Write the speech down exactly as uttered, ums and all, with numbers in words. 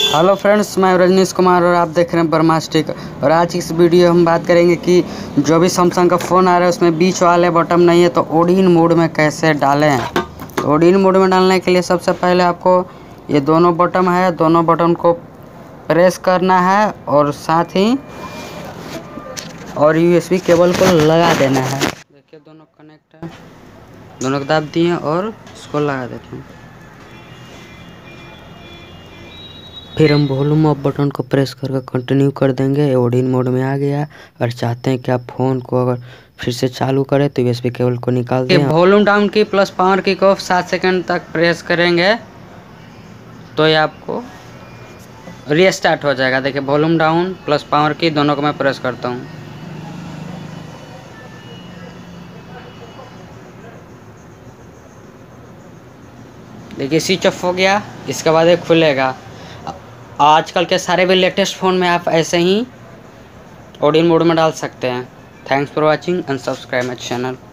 Hello friends, मैं रजनीश कुमार और आप देख रहे हैं ब्रह्मास्टिक। और आज की इस वीडियो हम बात करेंगे कि जो भी सैमसंग का फ़ोन आ रहा है उसमें बीच वाले बटन नहीं है तो ओडिन मोड में कैसे डालें। तो ओडिन मोड में डालने के लिए सबसे पहले आपको ये दोनों बटन है, दोनों बटन को प्रेस करना है और साथ ही और यूएसबी केबल को लगा देना है। देखिए दोनों कनेक्ट है, दोनों को दाब दिए और इसको लगा देते हैं। फिर हम वॉल्यूम अप बटन को प्रेस करके कंटिन्यू कर देंगे। ओडिन मोड में आ गया। और चाहते हैं कि आप फ़ोन को अगर फिर से चालू करें तो यूएसबी केबल को निकाल दें। वॉल्यूम डाउन की प्लस पावर की को सात सेकंड तक प्रेस करेंगे तो ये आपको रीस्टार्ट हो जाएगा। देखिए वॉल्यूम डाउन प्लस पावर की दोनों को मैं प्रेस करता हूँ। देखिए स्विच ऑफ हो गया। इसके बाद ये खुलेगा। आजकल के सारे भी लेटेस्ट फ़ोन में आप ऐसे ही ओडिन मोड में डाल सकते हैं। Thanks for watching and subscribe my channel.